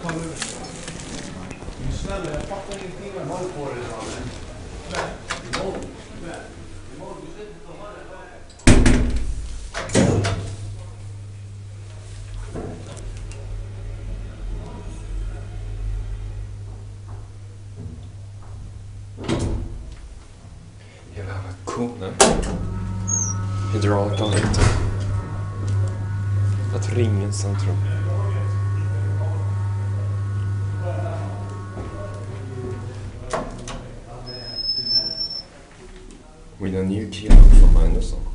Snälla, jag fattar ingenting med håll på det, mannen. Jävla konen. Hydraulic lite. Att ringens centrum. With a new killer from Anderson.